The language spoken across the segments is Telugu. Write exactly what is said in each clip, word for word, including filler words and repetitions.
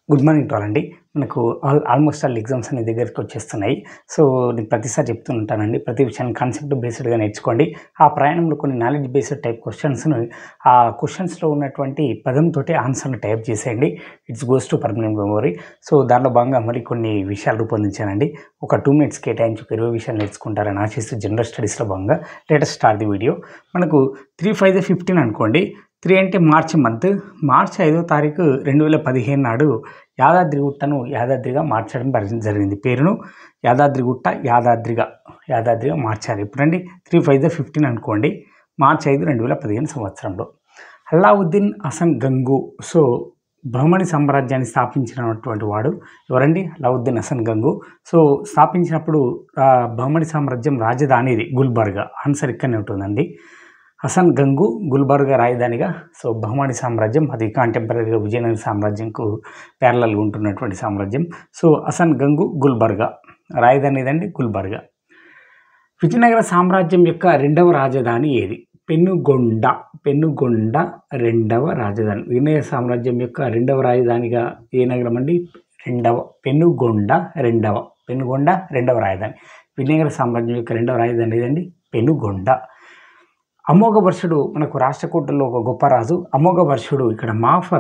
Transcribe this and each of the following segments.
గుడ్ మార్నింగ్ టు ఆల్ అండి. మనకు ఆల్ ఆల్మోస్ట్ ఆల్ ఎగ్జామ్స్ అనే దగ్గరికి వచ్చేస్తున్నాయి. సో నేను ప్రతిసారి చెప్తూ ఉంటానండి, ప్రతి విషయాన్ని కాన్సెప్ట్ బేస్డ్గా నేర్చుకోండి. ఆ ప్రయాణంలో కొన్ని నాలెడ్జ్ బేస్డ్ టైప్ క్వశ్చన్స్ను ఆ క్వశ్చన్స్లో ఉన్నటువంటి పదంతో ఆన్సర్ని టైప్ చేసేయండి. It's goes to permanent memory. So దానిలో భాగంగా మరి కొన్ని విషయాలు రూపొందించానండి. ఒక టూ మినిట్స్ కేటాయించి ఒక ఇరవై విషయాలు నేర్చుకుంటారని ఆశిస్తూ జనరల్ స్టడీస్లో భాగంగా లేటెస్ట్ స్టార్ట్ ది వీడియో. మనకు త్రీ ఫైవ్ ఫిఫ్టీన్ అనుకోండి. త్రీ అంటే మార్చి మంత్, మార్చి ఐదో తారీఖు రెండు వేల పదిహేను నాడు యాదాద్రిగుట్టను యాదాద్రిగా మార్చడం జరిగింది. పేరును యాదాద్రిగుట్ట యాదాద్రిగా యాదాద్రిగా మార్చారు. ఎప్పుడండి? త్రీ ఫైవ్ ద ఫిఫ్టీన్ అనుకోండి, మార్చి ఐదు రెండు వేల పదిహేను సంవత్సరంలో. అల్లావుద్దీన్ హసన్ గంగు, సో బహమని సామ్రాజ్యాన్ని స్థాపించినటువంటి వాడు ఎవరండి? అల్లావుద్దీన్ హసన్ గంగు. సో స్థాపించినప్పుడు బహమని సామ్రాజ్యం రాజధాని ఇది గుల్బర్గా. ఆన్సర్ ఇక్కడనే ఉంటుందండి. హసన్ గంగు గుల్బర్గా రాజధానిగా. సో బహమని సామ్రాజ్యం అది కాంటెంపరీగా విజయనగర సామ్రాజ్యంకు ప్యారలల్గా ఉంటున్నటువంటి సామ్రాజ్యం. సో హసన్ గంగు గుల్బర్గా రాజధాని ఏదండి? గుల్బర్గా. విజయనగర సామ్రాజ్యం యొక్క రెండవ రాజధాని ఏది? పెనుగొండ. పెనుగొండ రెండవ రాజధాని. విజయనగర సామ్రాజ్యం యొక్క రెండవ రాజధానిగా ఏ నగరం అండి? రెండవ పెనుగొండ రెండవ పెనుగొండ రెండవ రాజధాని. విజయనగర సామ్రాజ్యం యొక్క రెండవ రాజధాని ఏదండి? పెనుగొండ. అమోఘ వర్షుడు మనకు రాష్ట్రకూటల్లో ఒక గొప్ప రాజు. అమోఘ వర్షుడు ఇక్కడ మాఫర్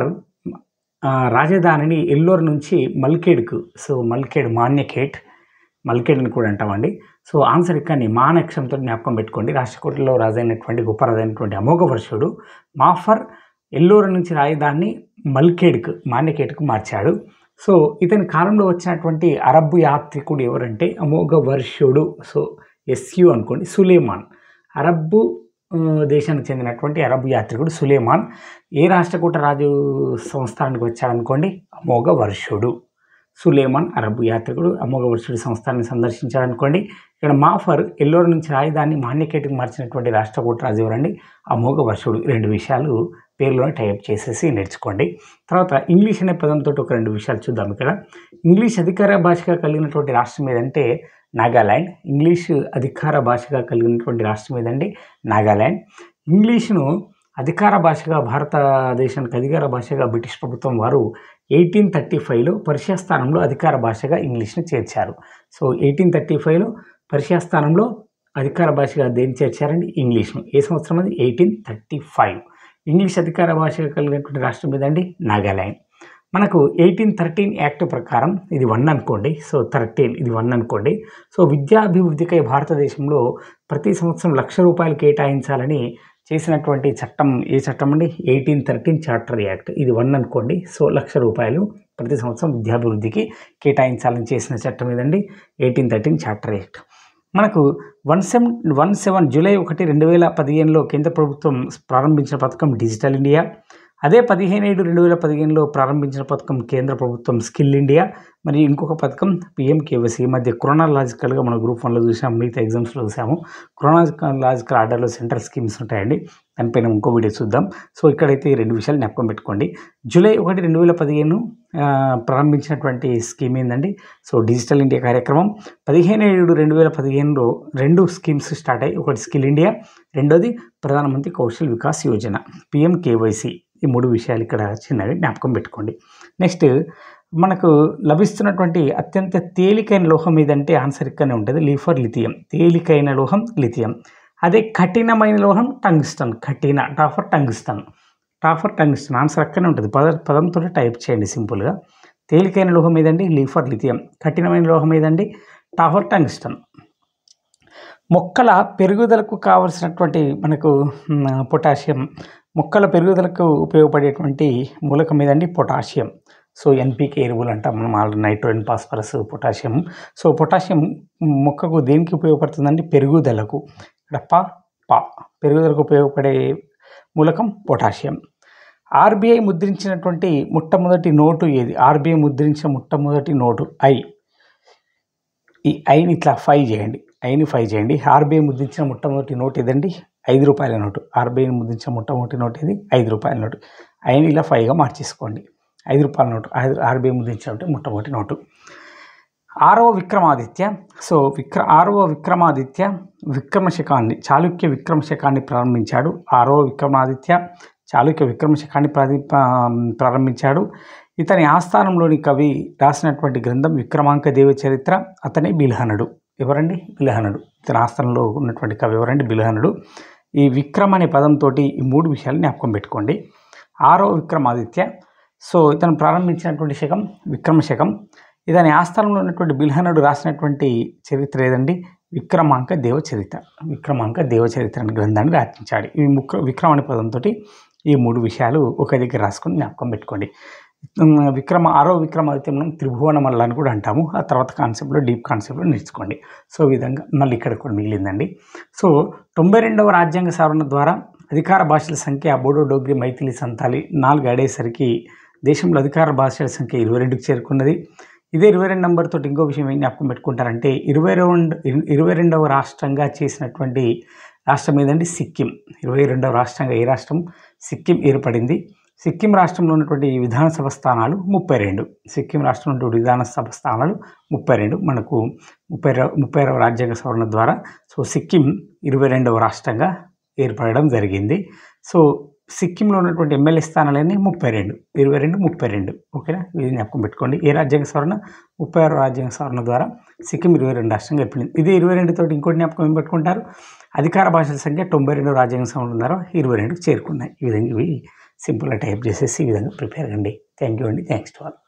రాజధానిని ఎల్లూరు నుంచి మల్కేడ్కు, సో మల్కేడ్ మాన్యకేట్ మల్కేడ్ అని కూడా అంటామండి. సో ఆన్సర్ ఇక్కడని మానక్షంతో జ్ఞాపకం పెట్టుకోండి. రాష్ట్రకూటల్లో రాజైనటువంటి గొప్ప రాజైనటువంటి అమోఘ వర్షుడు మాఫర్ ఎల్లూరు నుంచి రాజధానిని మల్కేడ్కు మాన్యకేట్కు మార్చాడు. సో ఇతని కాలంలో వచ్చినటువంటి అరబ్బు యాత్రికుడు ఎవరంటే అమోఘ వర్షుడు. సో ఎస్యు అనుకోండి, సులేమాన్. అరబ్బు దేశానికి చెందినటువంటి అరబ్ యాత్రికుడు సులేమాన్ ఏ రాష్ట్రకూట రాజు సంస్థానానికి వచ్చాడనుకోండి? అమోఘ వర్షుడు. సులేమాన్ అరబ్ యాత్రికుడు అమోఘ వర్షుడి సంస్థానాన్ని సందర్శించాడనుకోండి. ఇక్కడ మాఫర్ ఎల్లూరు నుంచి రాజధాని మాన్యకేట్కి మార్చినటువంటి రాష్ట్రకూట రాజు ఎవరండి? అమోఘ వర్షుడు. రెండు విషయాలు పేర్లోనే టైప్ చేసేసి నేర్చుకోండి. తర్వాత ఇంగ్లీష్ అనే పదంతో ఒక రెండు విషయాలు చూద్దాం. ఇక్కడ ఇంగ్లీష్ అధికార భాషగా కలిగినటువంటి రాష్ట్రం ఏదంటే నాగాల్యాండ్. ఇంగ్లీషు అధికార భాషగా కలిగినటువంటి రాష్ట్రం ఏదండి? నాగాల్యాండ్. ఇంగ్లీషును అధికార భాషగా భారతదేశానికి అధికార భాషగా బ్రిటిష్ ప్రభుత్వం వారు ఎయిటీన్ థర్టీ ఫైవ్లో పర్షియా స్థానంలో అధికార భాషగా ఇంగ్లీష్ను చేర్చారు. సో ఎయిటీన్ థర్టీ ఫైవ్లో పర్షియా స్థానంలో అధికార భాషగా దేన్ని చేర్చారండి? ఇంగ్లీష్ను. ఏ సంవత్సరం అది? Eighteen thirty five. ఇంగ్లీష్ అధికార భాషగా కలిగినటువంటి రాష్ట్రం ఏదండి? నాగాల్యాండ్. మనకు ఎయిటీన్ థర్టీన్ యాక్ట్ ప్రకారం ఇది వన్ అనుకోండి. సో థర్టీన్ ఇది వన్ అనుకోండి. సో విద్యాభివృద్ధికై భారతదేశంలో ప్రతి సంవత్సరం లక్ష రూపాయలు కేటాయించాలని చేసినటువంటి చట్టం ఏ చట్టం అండి? Eighteen thirteen charter act. ఇది వన్ అనుకోండి. సో లక్ష రూపాయలు ప్రతి సంవత్సరం విద్యాభివృద్ధికి కేటాయించాలని చేసిన చట్టం ఏదండి? Eighteen thirteen charter act. మనకు one seven one seven July ఒకటి రెండు వేల పదిహేనులో కేంద్ర ప్రభుత్వం ప్రారంభించిన పథకం డిజిటల్ ఇండియా. అదే పదిహేను ఏడు రెండు వేల పదిహేనులో ప్రారంభించిన పథకం కేంద్ర ప్రభుత్వం స్కిల్ ఇండియా. మరి ఇంకొక పథకం పిఎంకేవైసీ. ఈ మధ్య క్రోనాలాజికల్గా మన గ్రూప్ వన్లో చూసాము, మిగతా ఎగ్జామ్స్లో చూసాము. క్రోనాలాజికల్ ఆర్డర్లో సెంట్రల్ స్కీమ్స్ ఉంటాయండి, దానిపైన ఇంకో వీడియో చూద్దాం. సో ఇక్కడైతే రెండు విషయాలు జ్ఞాపకం పెట్టుకోండి. జూలై ఒకటి రెండు వేల పదిహేను ప్రారంభించినటువంటి స్కీమ్ ఏంటండి? సో డిజిటల్ ఇండియా కార్యక్రమం. పదిహేను ఏడు రెండు వేల పదిహేనులో రెండు స్కీమ్స్ స్టార్ట్ అయ్యి, ఒకటి స్కిల్ ఇండియా, రెండోది ప్రధానమంత్రి కౌశల్ వికాస్ యోజన పిఎంకేవైసీ. ఈ మూడు విషయాలు ఇక్కడ చిన్నవి జ్ఞాపకం పెట్టుకోండి. నెక్స్ట్ మనకు లభిస్తున్నటువంటి అత్యంత తేలికైన లోహం ఏదంటే ఆన్సర్ ఇక్కడనే ఉంటుంది. లీఫర్ లిథియం. తేలికైన లోహం లిథియం. అదే కఠినమైన లోహం టంగ్స్టన్. కఠిన టాఫర్ టంగ్స్టన్. టాఫర్ టంగ్స్టన్ ఆన్సర్ అక్కడనే ఉంటుంది. పద పదంతో టైప్ చేయండి సింపుల్గా. తేలికైన లోహం ఏదండి? లీఫర్ లిథియం. కఠినమైన లోహం ఏదండి? టాఫర్ టంగ్స్టన్. మొక్కల పెరుగుదలకు కావలసినటువంటి మనకు పొటాషియం. మొక్కల పెరుగుదలకు ఉపయోగపడేటువంటి మూలకం ఏదండి? పొటాషియం. సో ఎన్పికే ఎరువులు అంటాం మనం, already nitrogen, phosphorus, potassium. So potassium మొక్కకు దేనికి ఉపయోగపడుతుందండి? పెరుగుదలకు. ఇక్కడ ప ప పెరుగుదలకు ఉపయోగపడే మూలకం పొటాషియం. ఆర్బీఐ ముద్రించినటువంటి మొట్టమొదటి నోటు ఏది? ఆర్బీఐ ముద్రించిన మొట్టమొదటి నోటు ఐ. ఈ ఐని ఇట్లా ఫైవ్ చేయండి. ఐని ఫైవ్ చేయండి. ఆర్బీఐ ముద్రించిన మొట్టమొదటి నోటు ఏదండి? ఐదు రూపాయల నోటు. ఆర్బీఐ ముద్రించిన మొట్టమొదటి నోటు ఏది? ఐదు రూపాయల నోటు. ఐని ఇలా ఫైవ్గా మార్చేసుకోండి. ఐదు రూపాయల నోటు ఆర్బీఐ ముద్రించిన మొట్టమొదటి నోటు. ఆరవ విక్రమాదిత్య. సో విక్ర ఆరవ విక్రమాదిత్య విక్రమశకాన్ని చాళుక్య విక్రమశకాన్ని ప్రారంభించాడు. ఆరవ విక్రమాదిత్య చాళుక్య విక్రమశకాన్ని ప్రారంభించాడు. ఇతని ఆస్థానంలోని కవి రాసినటువంటి గ్రంథం విక్రమాంక దేవ చరిత్ర. అతనే బిల్హణుడు. ఎవరండి? బిల్హణుడు. ఇతని ఆస్థానంలో ఉన్నటువంటి కవి ఎవరండి? బిల్హణుడు. ఈ విక్రమ్ అనే పదంతో ఈ మూడు విషయాలు జ్ఞాపకం పెట్టుకోండి. ఆరో విక్రమాదిత్య. సో ఇతను ప్రారంభించినటువంటి శకం విక్రమ శకం. ఇతని ఆస్థానంలో ఉన్నటువంటి బిల్హణుడు రాసినటువంటి చరిత్ర ఏదండి? విక్రమాంక దేవ చరిత్ర. విక్రమాంక దేవ చరిత్ర అనే గ్రంథాన్ని రచించాడు. ఈ ముక్ర విక్రమ అనే పదంతో ఈ మూడు విషయాలు ఒక దగ్గర రాసుకొని జ్ఞాపకం పెట్టుకోండి. విక్రమ ఆరో విక్రమాదిత్య మనం త్రిభువన మల్ల అని కూడా అంటాము. ఆ తర్వాత కాన్సెప్ట్లో డీప్ కాన్సెప్ట్లో నేర్చుకోండి. సో ఈ విధంగా మళ్ళీ ఇక్కడ కూడా మిగిలిందండి. సో తొంభై రెండవ రాజ్యాంగ సవరణ ద్వారా అధికార భాషల సంఖ్య బోడో, డోగ్రి, మైథిలి, సంతాలి నాలుగు ఆడేసరికి దేశంలో అధికార భాషల సంఖ్య ఇరవై రెండుకి చేరుకున్నది. ఇదే ఇరవై రెండు నెంబర్ తోటి ఇంకో విషయం ఏం జ్ఞాపకం పెట్టుకుంటారంటే ఇరవై రెండు ఇరవై రెండవ రాష్ట్రంగా చేసినటువంటి రాష్ట్రం ఏదండి? సిక్కిం. ఇరవై రెండవ రాష్ట్రంగా ఏ రాష్ట్రం? సిక్కిం ఏర్పడింది. సిక్కిం రాష్ట్రంలో ఉన్నటువంటి విధానసభ స్థానాలు ముప్పై రెండు. సిక్కిం రాష్ట్రంలో ఉన్నటువంటి విధానసభ స్థానాలు ముప్పై రెండు. మనకు ముప్పై ముప్పై రాజ్యాంగ సవరణ ద్వారా సో సిక్కిం ఇరవై రెండవ రాష్ట్రంగా ఏర్పడడం జరిగింది. సో సిక్కింలో ఉన్నటువంటి ఎమ్మెల్యే స్థానాలన్నీ ముప్పై రెండు. ఇరవై రెండు ముప్పై రెండు. ఓకేనా? ఇది జ్ఞాపకం పెట్టుకోండి. ఏ రాజ్యాంగ సవరణ? ముప్పై ఆరో రాజ్యాంగ సవరణ ద్వారా సిక్కిం ఇరవై రెండు రాష్ట్రంగా ఏర్పడింది. ఇదే ఇరవై రెండు తోటి ఇంకోటి జ్ఞాపకం ఏం పెట్టుకుంటారు? అధికార భాషల సంఖ్య తొంభై రెండవ రాజ్యాంగ సవరణ ద్వారా ఇరవై రెండుకి చేరుకున్నాయి. ఈ విధంగా ఇవి సింపుల్గా టైప్ చేసేసి ఈ విధంగా ప్రిపేర్ అండి. థ్యాంక్ యూ అండి. Thanks to all.